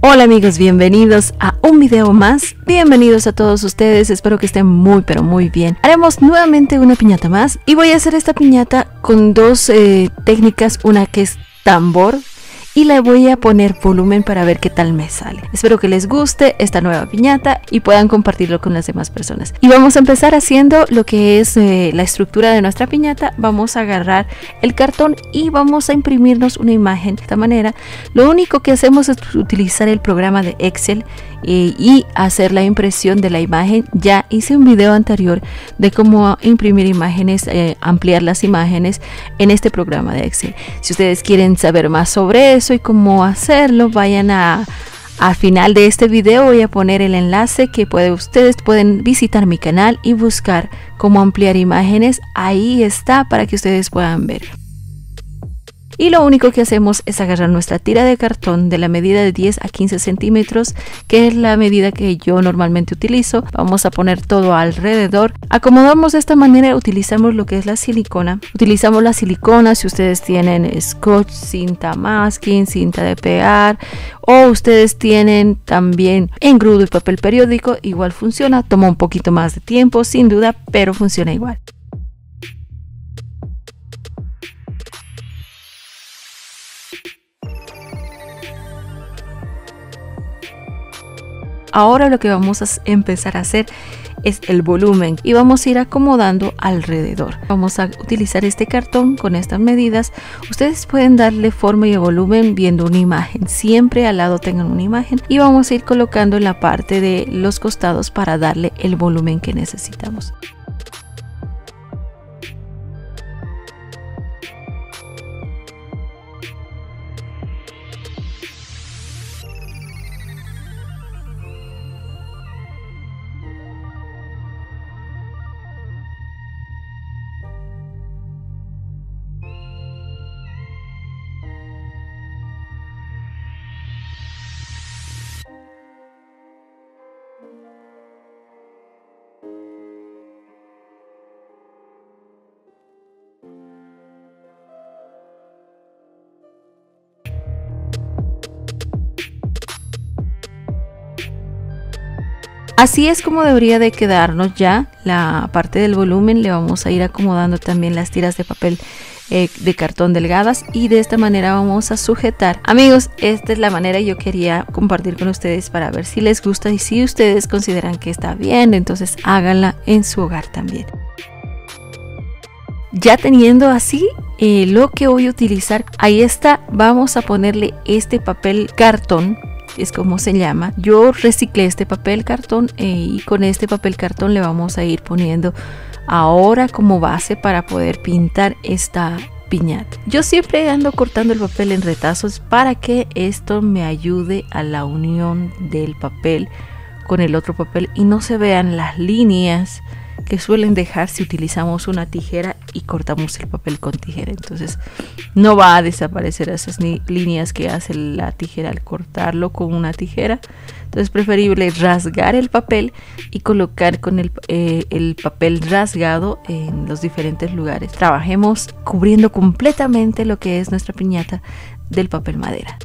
Hola amigos, bienvenidos a un video más. Bienvenidos a todos ustedes, espero que estén muy pero muy bien. Haremos nuevamente una piñata más y voy a hacer esta piñata con dos técnicas, una que es tambor y le voy a poner volumen para ver qué tal me sale. Espero que les guste esta nueva piñata y puedan compartirlo con las demás personas. Y vamos a empezar haciendo lo que es la estructura de nuestra piñata. Vamos a agarrar el cartón y vamos a imprimirnos una imagen de esta manera. Lo único que hacemos es utilizar el programa de Excel y hacer la impresión de la imagen. Ya hice un video anterior de cómo imprimir imágenes, ampliar las imágenes en este programa de Excel. Si ustedes quieren saber más sobre eso y cómo hacerlo, vayan al final de este video voy a poner el enlace que ustedes pueden visitar mi canal y buscar cómo ampliar imágenes. Ahí está para que ustedes puedan ver. Y lo único que hacemos es agarrar nuestra tira de cartón de la medida de 10 a 15 centímetros, que es la medida que yo normalmente utilizo. Vamos a poner todo alrededor. Acomodamos de esta manera, utilizamos lo que es la silicona. Utilizamos la silicona si ustedes tienen scotch, cinta masking, cinta de pegar, o ustedes tienen también engrudo y papel periódico. Igual funciona, toma un poquito más de tiempo sin duda, pero funciona igual. Ahora lo que vamos a empezar a hacer es el volumen y vamos a ir acomodando alrededor. Vamos a utilizar este cartón con estas medidas. Ustedes pueden darle forma y volumen viendo una imagen. Siempre al lado tengan una imagen y vamos a ir colocando en la parte de los costados para darle el volumen que necesitamos. Así es como debería de quedarnos ya la parte del volumen. Le vamos a ir acomodando también las tiras de papel de cartón delgadas y de esta manera vamos a sujetar. Amigos, esta es la manera que yo quería compartir con ustedes para ver si les gusta y si ustedes consideran que está bien, entonces háganla en su hogar también. Ya teniendo así lo que voy a utilizar, ahí está, vamos a ponerle este papel cartón. Es como se llama. Yo reciclé este papel cartón y con este papel cartón le vamos a ir poniendo ahora como base para poder pintar esta piñata. Yo siempre ando cortando el papel en retazos para que esto me ayude a la unión del papel con el otro papel y no se vean las líneas que suelen dejar si utilizamos una tijera y cortamos el papel con tijera. Entonces no va a desaparecer esas líneas que hace la tijera al cortarlo con una tijera. Entonces es preferible rasgar el papel y colocar con el papel rasgado en los diferentes lugares. Trabajemos cubriendo completamente lo que es nuestra piñata del papel madera.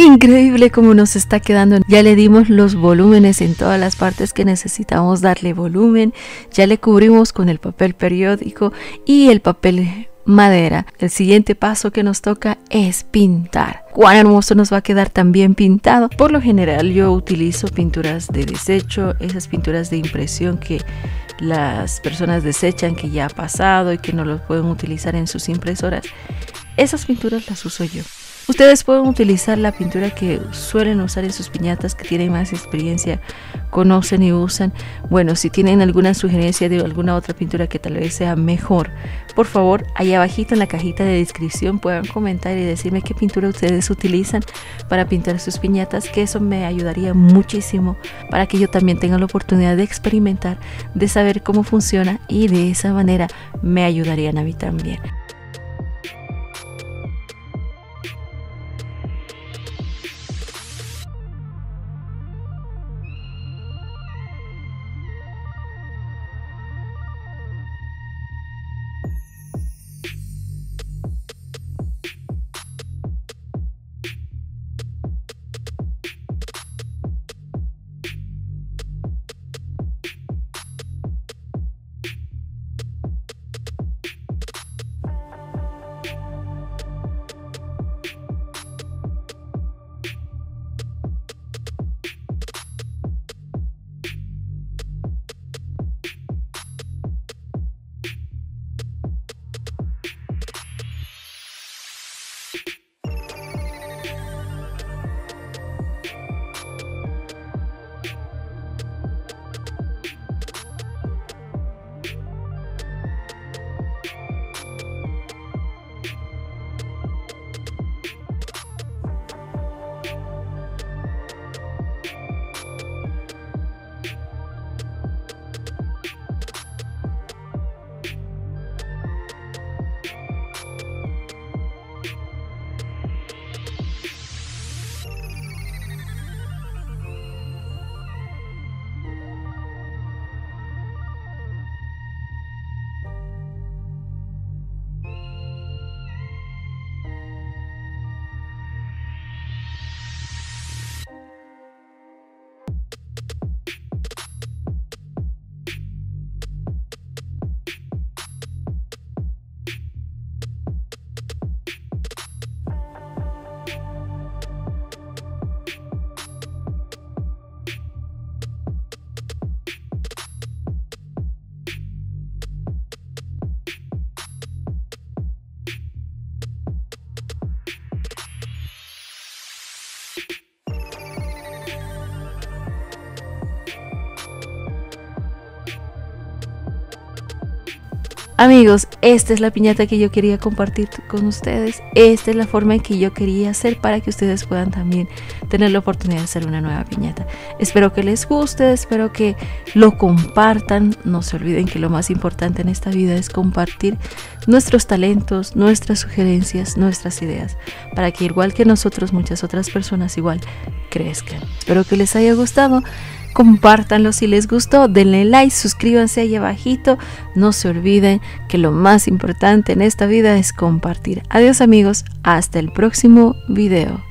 Increíble cómo nos está quedando. Ya le dimos los volúmenes en todas las partes que necesitamos darle volumen. Ya le cubrimos con el papel periódico y el papel madera. El siguiente paso que nos toca es pintar. Cuán hermoso nos va a quedar también pintado. Por lo general yo utilizo pinturas de desecho, esas pinturas de impresión que las personas desechan, que ya ha pasado y que no los pueden utilizar en sus impresoras. Esas pinturas las uso yo. Ustedes pueden utilizar la pintura que suelen usar en sus piñatas, que tienen más experiencia, conocen y usan. Bueno, si tienen alguna sugerencia de alguna otra pintura que tal vez sea mejor, por favor, ahí abajito en la cajita de descripción puedan comentar y decirme qué pintura ustedes utilizan para pintar sus piñatas, que eso me ayudaría muchísimo para que yo también tenga la oportunidad de experimentar, de saber cómo funciona, y de esa manera me ayudarían a mí también. Amigos, esta es la piñata que yo quería compartir con ustedes. Esta es la forma en que yo quería hacer para que ustedes puedan también tener la oportunidad de hacer una nueva piñata. Espero que les guste, espero que lo compartan. No se olviden que lo más importante en esta vida es compartir nuestros talentos, nuestras sugerencias, nuestras ideas, para que igual que nosotros, muchas otras personas igual crezcan. Espero que les haya gustado. Compártanlo si les gustó, denle like, suscríbanse ahí abajito. No se olviden que lo más importante en esta vida es compartir. Adiós amigos, hasta el próximo video.